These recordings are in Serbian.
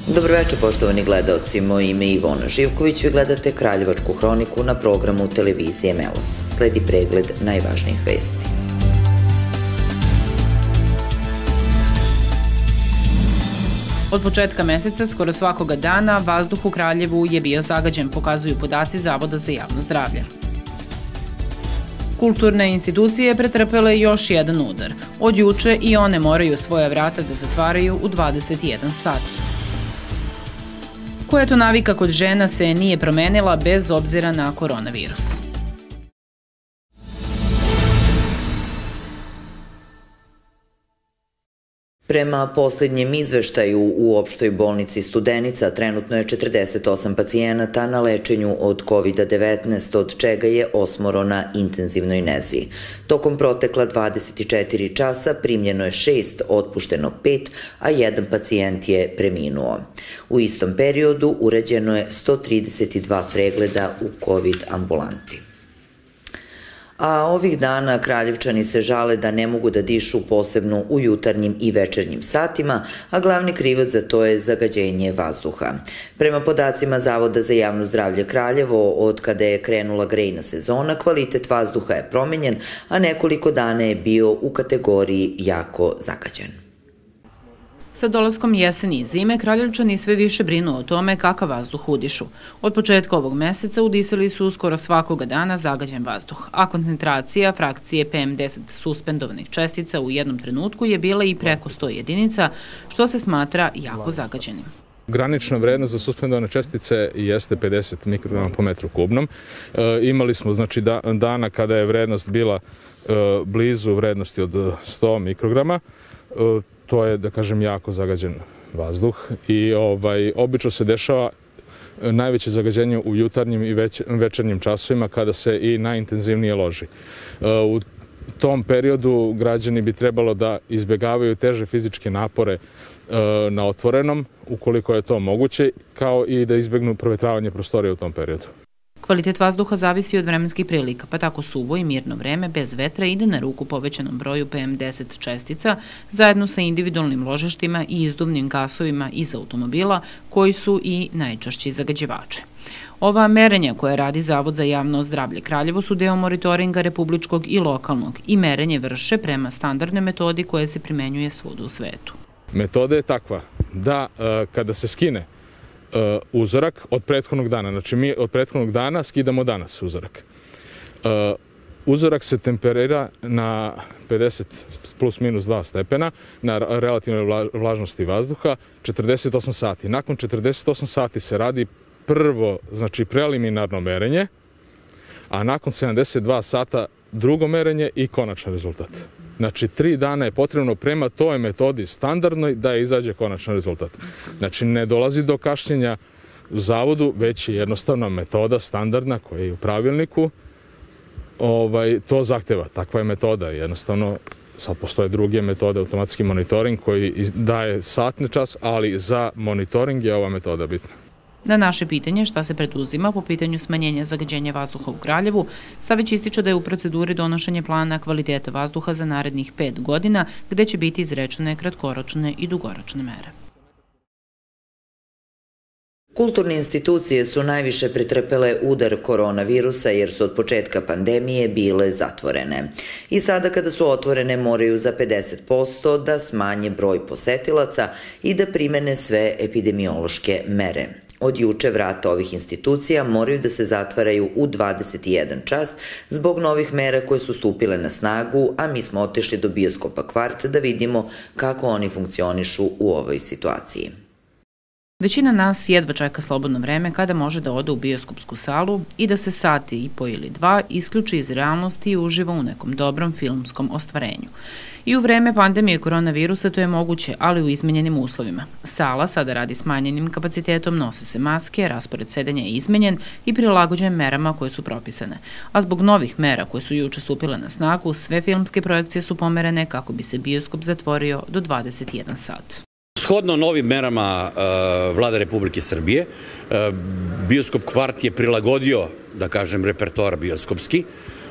Dobroveče, poštovani gledaoci, moje ime je Ivona Živković, vi gledate Kraljevačku hroniku na programu televizije Melos. Sledi pregled najvažnijih vesti. Od početka meseca, skoro svakoga dana, vazduh u Kraljevu je bio zagađen, pokazuju podaci Zavoda za javno zdravlje. Kulturne institucije pretrpele još jedan udar. Od juče i one moraju svoja vrata da zatvaraju u 21 sat. Koja to navika kod žena se nije promenila bez obzira na koronavirus? Prema posljednjem izveštaju u opštoj bolnici Studenica trenutno je 48 pacijenata na lečenju od COVID-19, od čega je 8 na intenzivnoj nezi. Tokom protekla 24 časa primljeno je 6, otpušteno 5, a jedan pacijent je preminuo. U istom periodu urađeno je 132 pregleda u COVID ambulanti. A ovih dana Kraljevčani se žale da ne mogu da dišu posebno u jutarnjim i večernjim satima, a glavni krivac za to je zagađenje vazduha. Prema podacima Zavoda za javno zdravlje Kraljevo, od kada je krenula grejna sezona, kvalitet vazduha je promenjen, a nekoliko dana je bio u kategoriji jako zagađen. Sa dolaskom jeseni i zime, Kraljevčani sve više brinu o tome kakav vazduh udišu. Od početka ovog meseca udisali su skoro svakoga dana zagađen vazduh, a koncentracija frakcije PM10 suspendovanih čestica u jednom trenutku je bila i preko 100 jedinica, što se smatra jako zagađenim. Granična vrednost za suspendovane čestice jeste 50 mikrograma po metru kubnom. Imali smo dana kada je vrednost bila blizu vrednosti od 100 mikrograma. To je, da kažem, jako zagađen vazduh i obično se dešava najveće zagađenje u jutarnjim i večernjim časovima kada se i najintenzivnije loži. U tom periodu građani bi trebalo da izbjegavaju teže fizičke napore na otvorenom, ukoliko je to moguće, kao i da izbjegnu provetravanje prostorija u tom periodu. Kvalitet vazduha zavisi od vremenskih prilika, pa tako suvo i mirno vreme bez vetra ide na ruku povećanom broju PM10 čestica zajedno sa individualnim ložištima i izduvnim gasovima iz automobila koji su i najčešći zagađivači. Ova merenja koje radi Zavod za javno zdravlje Kraljevo su deo monitoringa republičkog i lokalnog i merenje vrše prema standardnoj metodi koja se primenjuje svuda u svetu. Metoda je takva da kada se skine uzorak od prethodnog dana. Znači mi od prethodnog dana skidamo danas uzorak. Uzorak se temperira na 50 plus minus 2 stepena na relativnoj vlažnosti vazduha 48 sati. Nakon 48 sati se radi prvo, znači preliminarno merenje, a nakon 72 sata drugo merenje i konačan rezultat. Znači 3 dana je potrebno prema toj metodi standardnoj da izađe konačan rezultat. Znači ne dolazi do kašnjenja u zavodu, već je jednostavna metoda standardna koja je u pravilniku. To zahteva, takva je metoda. Jednostavno sad postoje druge metode, automatski monitoring koji daje satni čas, ali za monitoring je ova metoda bitna. Na naše pitanje šta se preduzima po pitanju smanjenja zagađenja vazduha u Kraljevu, Savić ističe da je u proceduri donošenje plana kvaliteta vazduha za narednih 5 godina, gde će biti izrečene kratkoročne i dugoročne mere. Kulturne institucije su najviše pretrpele udar koronavirusa jer su od početka pandemije bile zatvorene. I sada kada su otvorene moraju za 50% da smanje broj posetilaca i da primene sve epidemiološke mere. Od juče vrata ovih institucija moraju da se zatvaraju u 21 čas zbog novih mera koje su stupile na snagu, a mi smo otišli do bioskopa Kvart da vidimo kako oni funkcionišu u ovoj situaciji. Većina nas jedva čeka slobodno vreme kada može da ode u bioskopsku salu i da se sati i po ili dva isključi iz realnosti i uživa u nekom dobrom filmskom ostvarenju. I u vreme pandemije koronavirusa to je moguće, ali u izmenjenim uslovima. Sala sada radi smanjenim kapacitetom, nose se maske, raspored sedenja je izmenjen i prilagođen merama koje su propisane. A zbog novih mera koje su juče stupile na snagu, sve filmske projekcije su pomerene kako bi se bioskop zatvorio do 21 sat. Shodno novim merama Vlade Republike Srbije, bioskop Kvart je prilagodio, da kažem, repertoar bioskopski.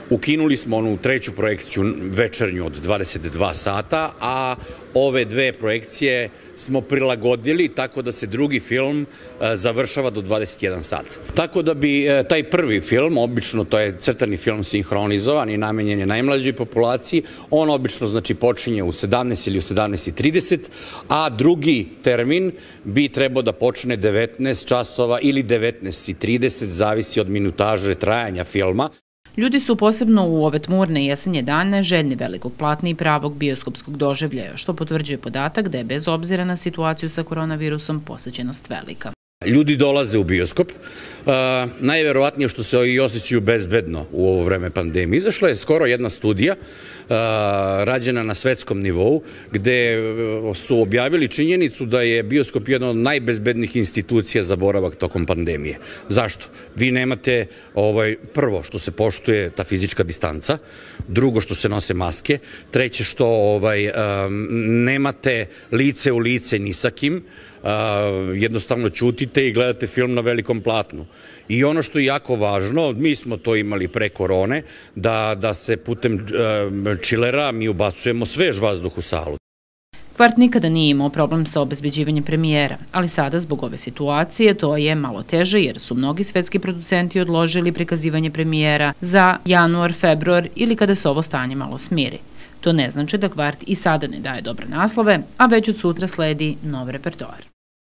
Ukinuli smo onu treću projekciju večernju od 22 sata, a ove dve projekcije smo prilagodili tako da se drugi film završava do 21 sat. Tako da bi taj prvi film, obično to je crtani film sinhronizovan i namenjen je najmlađoj populaciji, on obično znači počinje u 17 ili u 17:30, a drugi termin bi trebao da počne 19 časova ili 19:30, zavisi od minutaže trajanja filma. Ljudi su posebno u ove tmurne jesenje dane željni velikog platna i pravog bioskopskog doživljaja, što potvrđuje podatak da je bez obzira na situaciju sa koronavirusom posećenost velika. Ljudi dolaze u bioskop, najverovatnije što se i osjećaju bezbedno u ovo vreme pandemije. Izašla je skoro jedna studija rađena na svetskom nivou, gde su objavili činjenicu da je bioskop jedna od najbezbednijih institucija za boravak tokom pandemije. Zašto? Vi nemate, prvo što se poštuje ta fizička distanca, drugo što se nose maske, treće što nemate lice u lice ni sa kim, jednostavno ćutite i gledate film na velikom platnu. I ono što je jako važno, mi smo to imali pre korone, da se putem čilera mi ubacujemo svež vazduh u salu. Kvart nikada nije imao problem sa obezbeđivanjem premijera, ali sada zbog ove situacije to je malo teže jer su mnogi svetski producenti odložili prikazivanje premijera za januar, februar ili kada se ovo stanje malo smiri. To ne znači da Kvart i sada ne daje dobre naslove, a već od sutra sledi nov repertoar.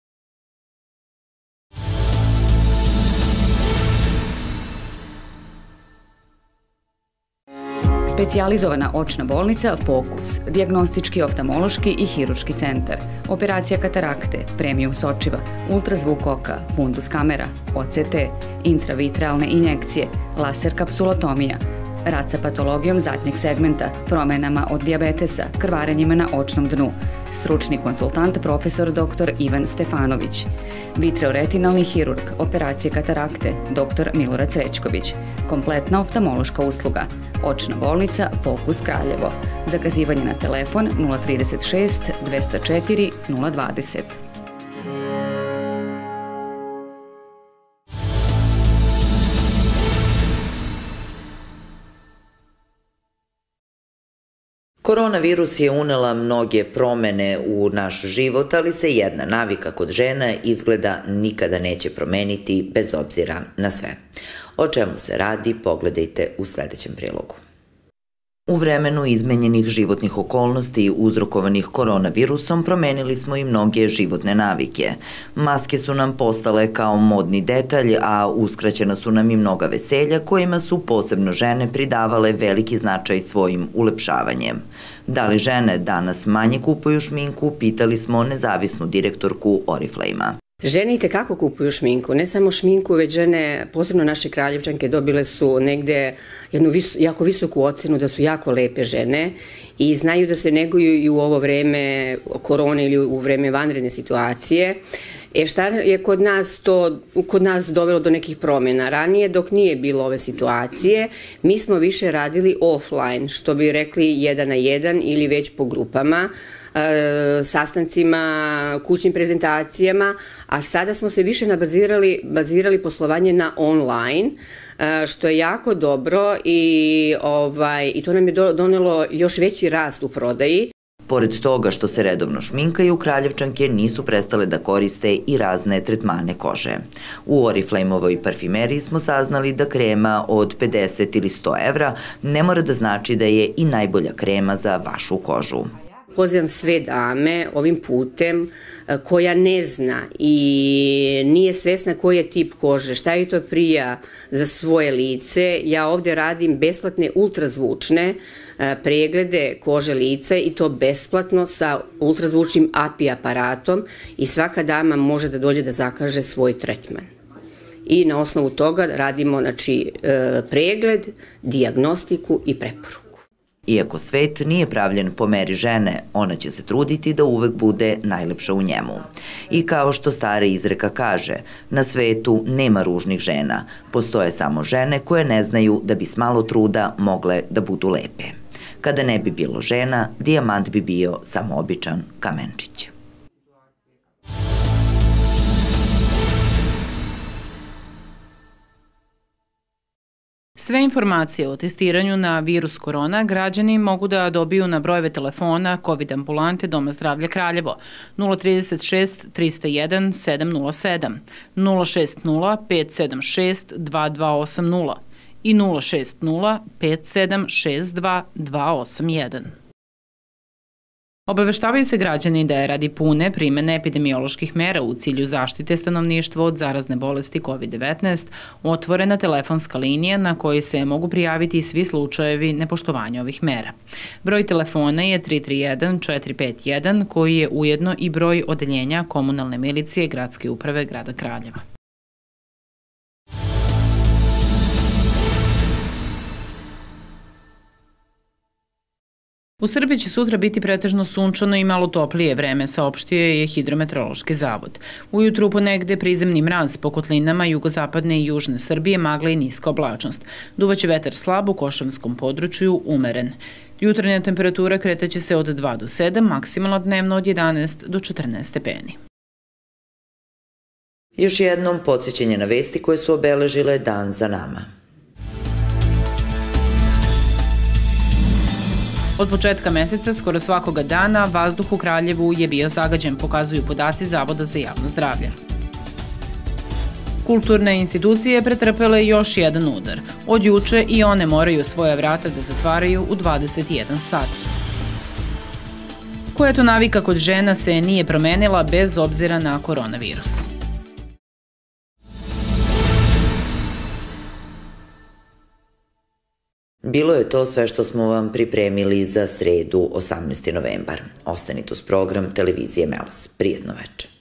Specijalizovana očna bolnica Fokus, dijagnostički oftalmološki i hirurški centar, operacija katarakte, premium sočiva, ultrazvuk oka, fundus kamera, OCT, intravitrealne injekcije, laser kapsulotomija, rad sa patologijom zadnjeg segmenta, promenama od dijabetesa, krvarenjima na očnom dnu, stručni konsultant profesor dr. Ivan Stefanović, vitreoretinalni hirurg, operacije katarakte, dr. Milorad Srećković, kompletna oftalmološka usluga, očna bolnica Fokus Kraljevo, zakazivanje na telefon 036 204 020. Koronavirus je unela mnoge promene u naš život, ali se jedna navika kod žena izgleda nikada neće promeniti bez obzira na sve. O čemu se radi, pogledajte u sledećem prilogu. U vremenu izmenjenih životnih okolnosti uzrokovanih koronavirusom promenili smo i mnoge životne navike. Maske su nam postale kao modni detalj, a uskraćena su nam i mnoga veselja kojima su posebno žene pridavale veliki značaj svojim ulepšavanjem. Da li žene danas manje kupuju šminku, pitali smo nezavisnu direktorku Oriflame-a. Žene i tekako kupuju šminku, ne samo šminku, već žene, posebno naše Kraljevčanke, dobile su negde jednu jako visoku ocenu da su jako lepe žene i znaju da se neguju i u ovo vreme korone ili u vreme vanredne situacije. Šta je kod nas dovelo do nekih promjena? Ranije, dok nije bilo ove situacije, mi smo više radili offline, što bi rekli 1 na 1 ili već po grupama, sastancima, kućnim prezentacijama, a sada smo se više bazirali poslovanje na online, što je jako dobro i to nam je donelo još veći rast u prodaji. Pored toga što se redovno šminkaju, Kraljevčanke nisu prestale da koriste i razne tretmane kože. U Oriflame-ovoj parfimeriji smo saznali da krema od 50 ili 100 evra ne mora da znači da je i najbolja krema za vašu kožu. Pozivam sve dame ovim putem koja ne zna i nije svesna koji je tip kože, šta je to prija za svoje lice. Ja ovde radim besplatne ultrazvučne preglede kože lica i to besplatno sa ultrazvučnim API aparatom i svaka dama može da dođe da zakaže svoj tretman. I na osnovu toga radimo pregled, dijagnostiku i preporuku. Iako svet nije pravljen po meri žene, ona će se truditi da uvek bude najlepša u njemu. I kao što stara izreka kaže, na svetu nema ružnih žena, postoje samo žene koje ne znaju da bi s malo truda mogle da budu lepe. Kada ne bi bilo žena, dijamant bi bio samo običan kamenčić. Sve informacije o testiranju na virus korona građani mogu da dobiju na brojeve telefona COVID ambulante Doma zdravlja Kraljevo 036 301 707, 060 576 2280 i 060 5762 281. Obaveštavaju se građani da je radi pune primene epidemioloških mera u cilju zaštite stanovništva od zarazne bolesti COVID-19 otvorena telefonska linija na kojoj se mogu prijaviti svi slučajevi nepoštovanja ovih mera. Broj telefona je 331 451 koji je ujedno i broj odeljenja komunalne milicije Gradske uprave grada Kraljeva. U Srbiji će sutra biti pretežno sunčano i malo toplije vreme, saopštio je Hidrometeorološki zavod. Ujutru ponegde prizemni mraz po kotlinama jugozapadne i južne Srbije, magla i niska oblačnost. Duvaće vetar slab u Košavskom području, umeren. Jutarnja temperatura kretaće se od 2 do 7, maksimalno dnevno od 11 do 14 stepeni. Još jednom podsjećanje na vesti koje su obeležile dan za nama. Od početka meseca, skoro svakoga dana, vazduh u Kraljevu je bio zagađen, pokazuju podaci Zavoda za javno zdravlje. Kulturne institucije pretrpele još jedan udar. Od juče i one moraju svoja vrata da zatvaraju u 21 sat. Koja to navika kod žena se nije promenila bez obzira na koronavirus? Bilo je to sve što smo vam pripremili za sredu 18. novembar. Ostanite uz program televizije Melos. Prijetno veče.